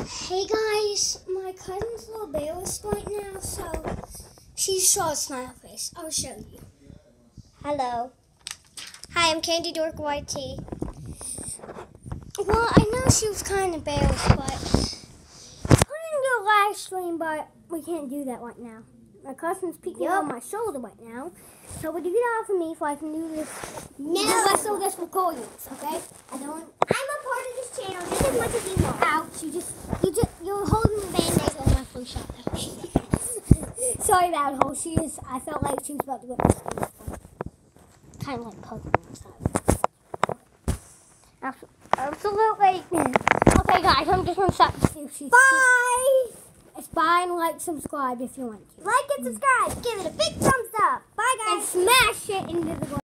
Hey guys, my cousin's little Bayless right now, so she saw a smile face. I'll show you. Hello. Hi, I'm Candy Dork YT. Well, I know she was kind of Bayless, but I can do a live stream, but we can't do that right now. My cousin's peeking on my shoulder right now, so would you get off of me so I can do this? No. The rest of this recordings, okay? I'm a part of this channel just as much as you are. Ouch! You're holding the Band-Aid on my flu shot. Sorry about her. I felt like she was about to whip me. Kind of like Pokemon style. Absolutely. Okay, guys, I'm just going to stop to see if she's... Bye! It's bye and like, subscribe if you want to. Like and subscribe. Give it a big thumbs up. Bye, guys. And smash it into the